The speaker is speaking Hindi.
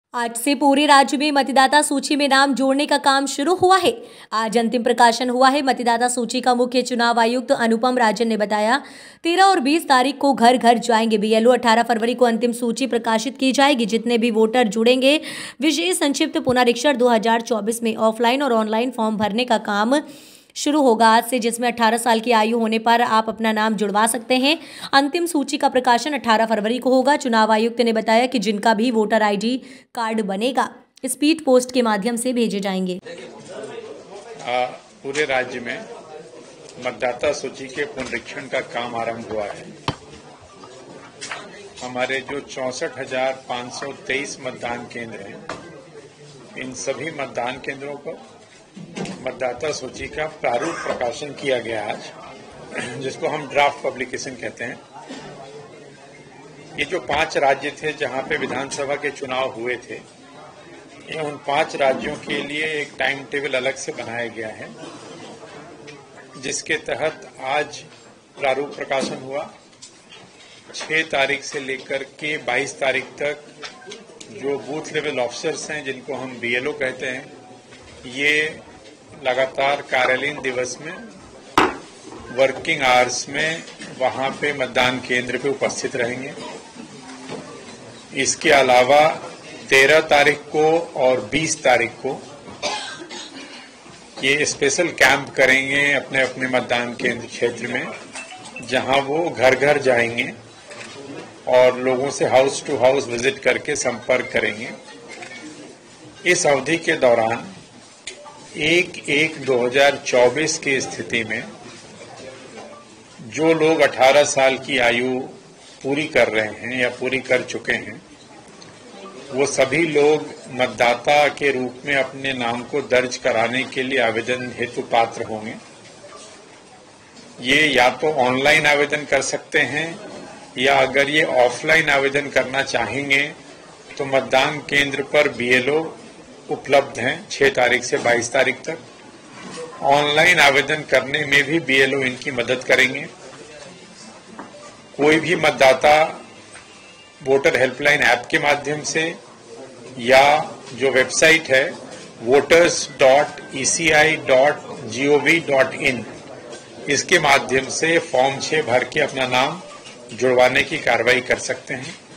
आज से पूरे राज्य में मतदाता सूची में नाम जोड़ने का काम शुरू हुआ है। आज अंतिम प्रकाशन हुआ है। मतदाता सूची का मुख्य चुनाव आयुक्त अनुपम राजन ने बताया, 13 और 20 तारीख को घर घर जाएंगे बीएलओ। 18 फरवरी को अंतिम सूची प्रकाशित की जाएगी। जितने भी वोटर जुड़ेंगे, विशेष संक्षिप्त पुनरीक्षण 2024 में ऑफलाइन और ऑनलाइन फॉर्म भरने का काम शुरू होगा आज से, जिसमें 18 साल की आयु होने पर आप अपना नाम जुड़वा सकते हैं। अंतिम सूची का प्रकाशन 18 फरवरी को होगा। चुनाव आयुक्त ने बताया कि जिनका भी वोटर आईडी कार्ड बनेगा, स्पीड पोस्ट के माध्यम से भेजे जाएंगे। पूरे राज्य में मतदाता सूची के पुनरीक्षण का काम आरंभ हुआ है। हमारे जो 64,523 मतदान केंद्र हैं, इन सभी मतदान केंद्रों पर मतदाता सूची का प्रारूप प्रकाशन किया गया आज, जिसको हम ड्राफ्ट पब्लिकेशन कहते हैं। ये जो 5 राज्य थे जहां पे विधानसभा के चुनाव हुए थे, ये उन 5 राज्यों के लिए एक टाइम टेबल अलग से बनाया गया है, जिसके तहत आज प्रारूप प्रकाशन हुआ। 6 तारीख से लेकर के 22 तारीख तक जो बूथ लेवल ऑफिसर्स हैं, जिनको हम बीएलओ कहते हैं, ये लगातार कार्यालयीन दिवस में वर्किंग आवर्स में वहां पे मतदान केंद्र पे उपस्थित रहेंगे। इसके अलावा 13 तारीख को और 20 तारीख को ये स्पेशल कैंप करेंगे अपने अपने मतदान केंद्र क्षेत्र में, जहां वो घर घर जाएंगे और लोगों से हाउस टू हाउस विजिट करके संपर्क करेंगे। इस अवधि के दौरान 1/1/2024 की स्थिति में जो लोग 18 साल की आयु पूरी कर रहे हैं या पूरी कर चुके हैं, वो सभी लोग मतदाता के रूप में अपने नाम को दर्ज कराने के लिए आवेदन हेतु पात्र होंगे। ये या तो ऑनलाइन आवेदन कर सकते हैं, या अगर ये ऑफलाइन आवेदन करना चाहेंगे तो मतदान केंद्र पर बीएलओ उपलब्ध हैं 6 तारीख से 22 तारीख तक। ऑनलाइन आवेदन करने में भी बीएलओ इनकी मदद करेंगे। कोई भी मतदाता वोटर हेल्पलाइन ऐप के माध्यम से या जो वेबसाइट है voters.eci.gov.in, इसके माध्यम से फॉर्म 6 भर के अपना नाम जुड़वाने की कार्रवाई कर सकते हैं।